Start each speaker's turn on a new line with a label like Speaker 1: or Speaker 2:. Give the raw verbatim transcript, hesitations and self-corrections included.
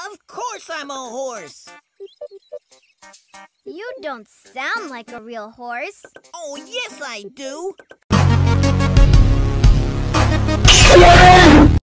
Speaker 1: Of course I'm a horse.
Speaker 2: You don't sound like a real horse.
Speaker 1: Oh, yes I do.